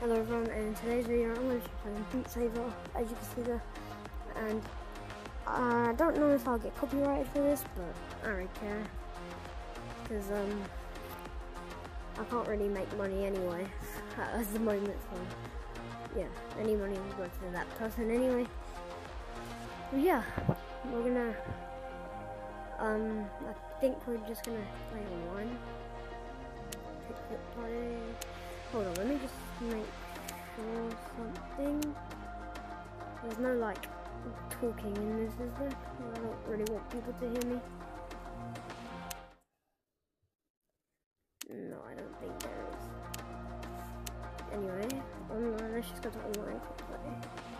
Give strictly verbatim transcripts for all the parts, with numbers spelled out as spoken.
Hello everyone, and in today's video I'm going to be playing Beat Saber, as you can see there, and I don't know if I'll get copyrighted for this, but I don't really care, because um, I can't really make money anyway at the moment, so yeah, any money will go to that person anyway. But yeah, we're gonna, um, I think we're just gonna play one. Pick the play. Hold on, let me just make sure something. There's no like talking in this, is there? I don't really want people to hear me. No, I don't think there is. Anyway, online, let's just go to online quickly.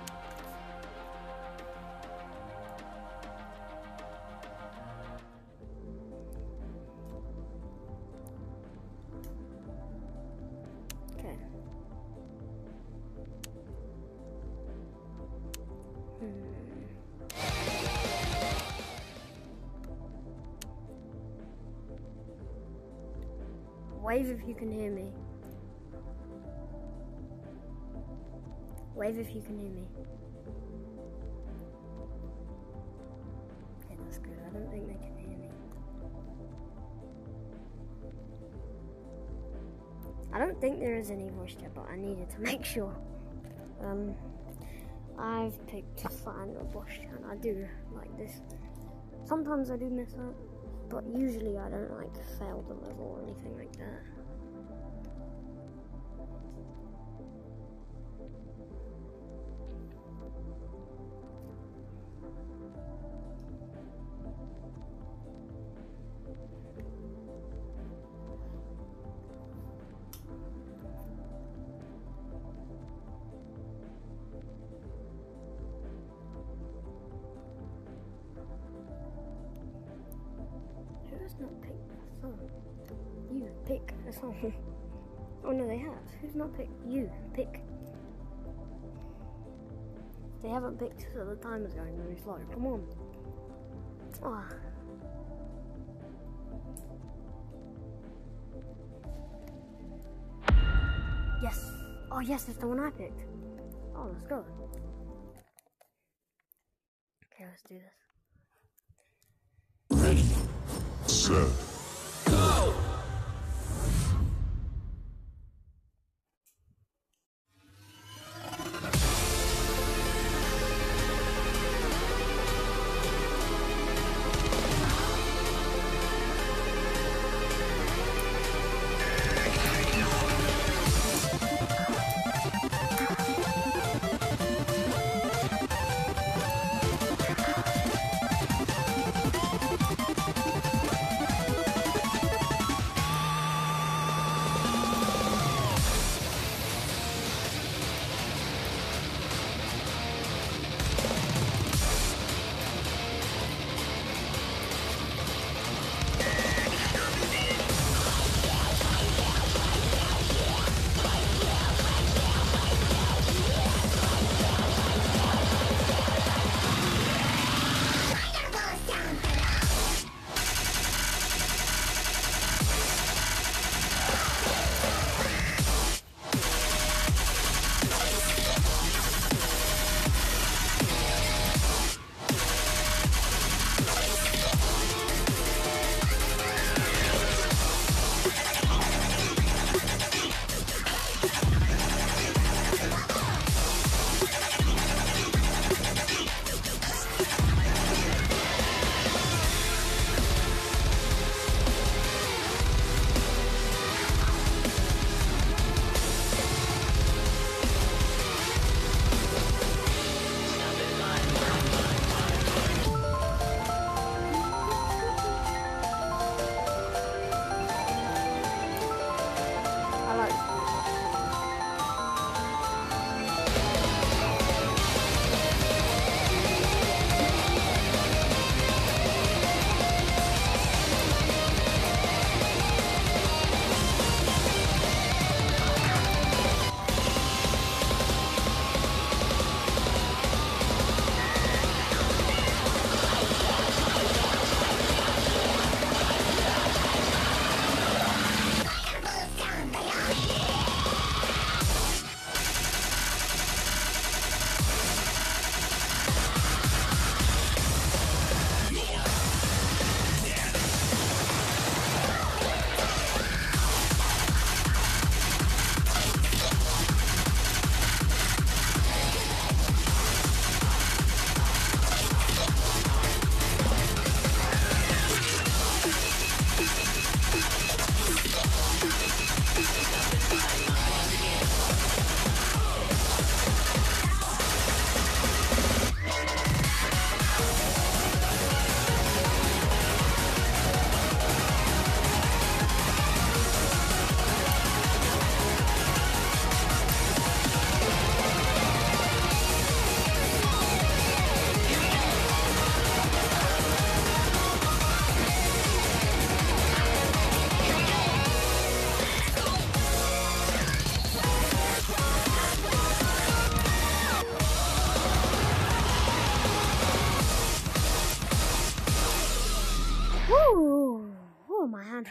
Okay. Hmm. Wave if you can hear me. Wave if you can hear me. Okay, that's good. I don't think they can hear me. I don't think there is any voice chat, but I needed to make sure. Um, I've picked find a voice chat. I do like this. Sometimes I do mess up, but usually I don't like fail the level or anything like that. Who's not picked a song? You pick a song. Oh no, they have. Who's not picked? You pick. They haven't picked, so the time is going very slow. Come on. Ah. Yes. Oh yes, it's the one I picked. Oh, let's go. Okay, let's do this. Ready, set, go!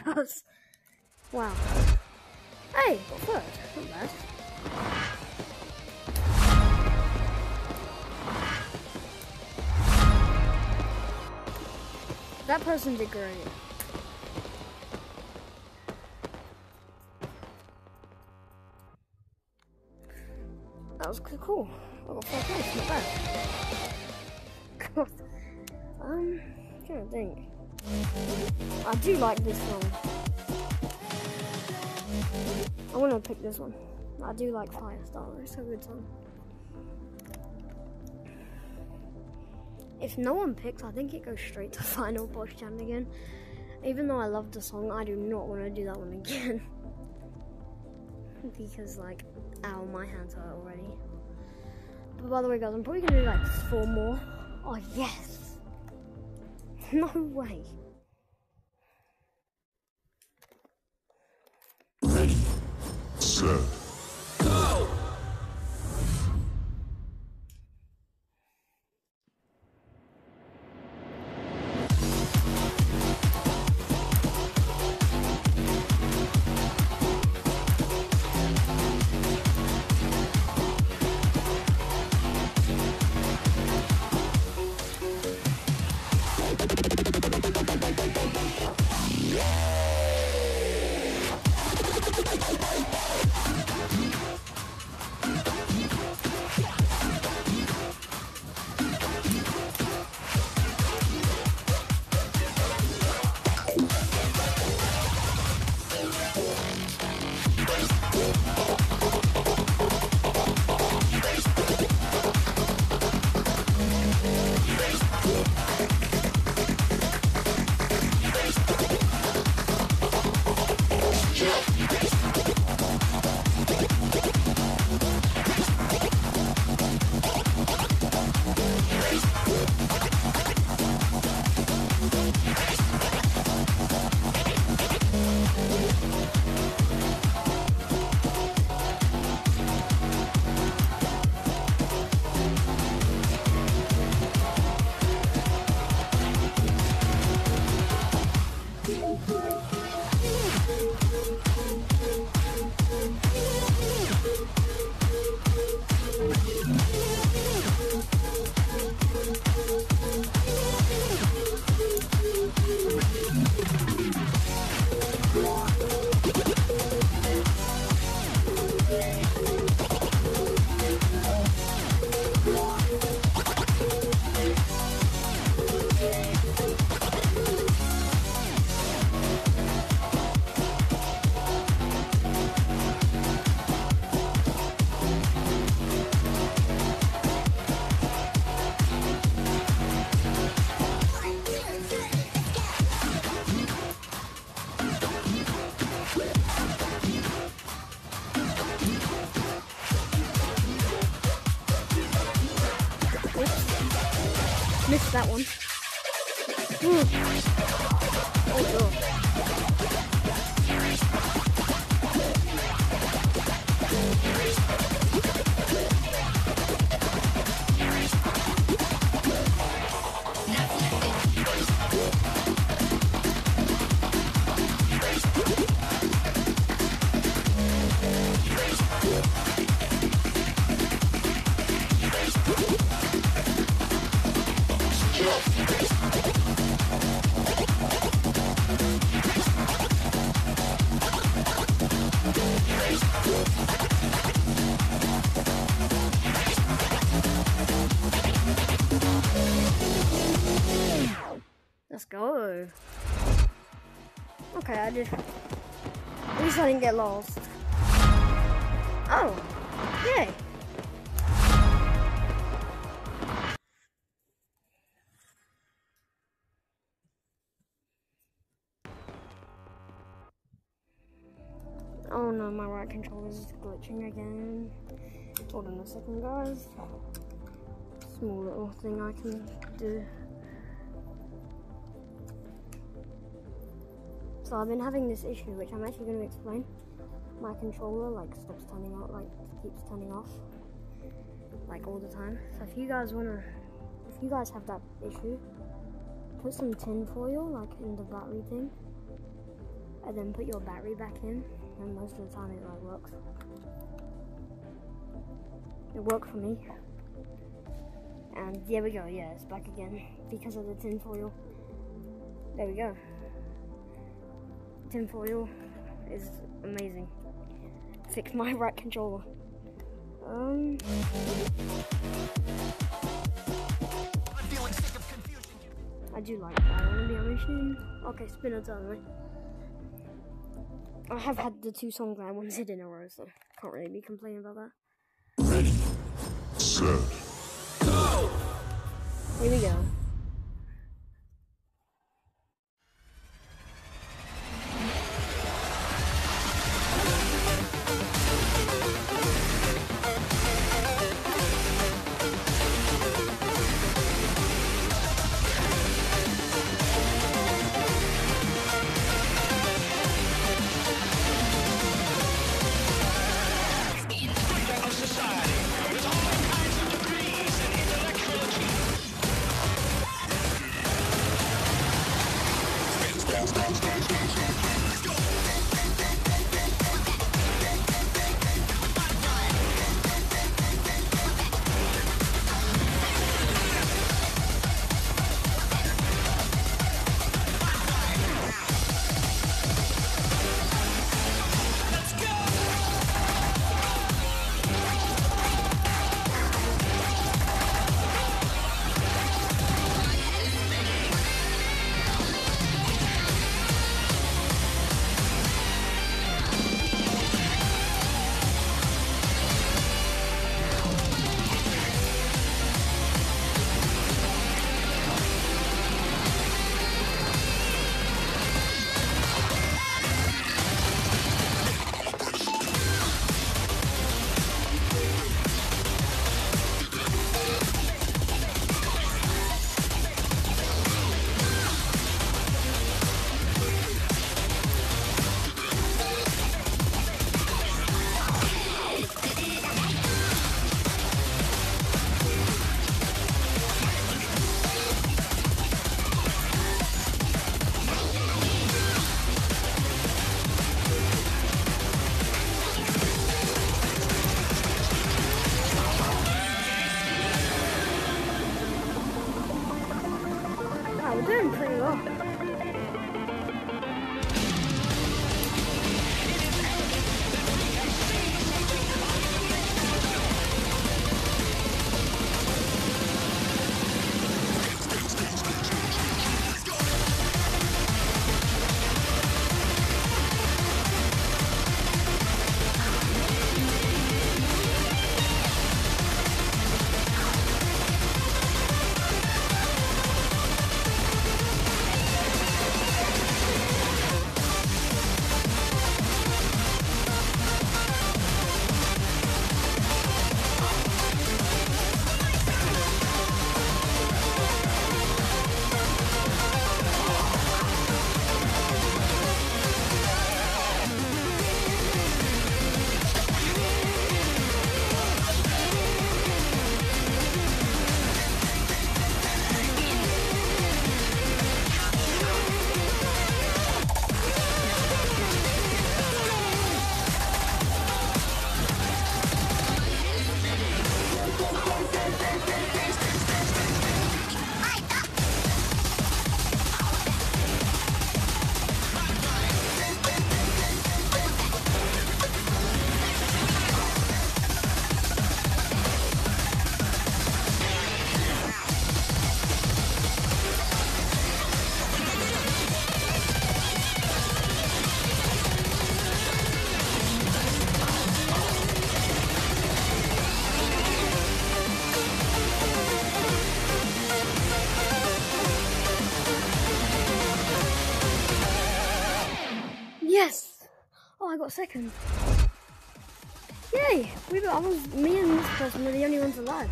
because, wow. Hey, got third, not bad. That person did great. That was cool. I got fourth place, not bad. God. Um, I'm trying to think. I do like this song. I want to pick this one. I do like Firestar. It's a good song. If no one picks, I think it goes straight to Final Boss Jam again. Even though I love the song, I do not want to do that one again. Because, like, ow, my hands hurt already. But by the way, guys, I'm probably going to do like four more. Oh, yes! No way. Ready, set, go! Missed that one. Ooh. Oh, God. Let's go. Okay, I did. At least I didn't get lost. Oh, yay. Oh no, my right controller is glitching again. Hold on a second, guys. Small little thing I can do. So I've been having this issue, which I'm actually going to explain. My controller like stops turning out, like keeps turning off, like all the time. So if you guys wanna, if you guys have that issue, put some tin foil like in the battery thing, and then put your battery back in, and most of the time it like works. It worked for me. And there we go, yeah, it's back again because of the tin foil. There we go. Tin foil is amazing. Fixed my right controller. Um I'm feeling sick of confusion. I do like that. I wanna be a machine. Okay, spinner turn, right? I have had the two songs I wanted in a row, so can't really be complaining about that. Ready, set, Go! Here we go. Wow, we're doing pretty well. Yes! Oh, I got second. Yay! We got, I was, me and this person were the only ones alive.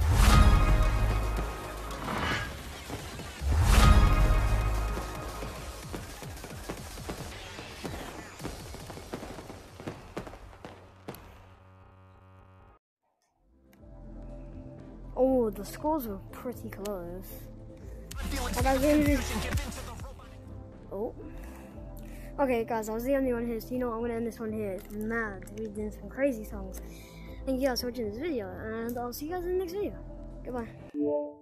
Oh, the scores were pretty close. And I really... Oh. Okay, guys, I was the only one here, so you know what, I'm gonna end this one here. It's mad. We're doing some crazy songs. Thank you guys for watching this video, and I'll see you guys in the next video. Goodbye.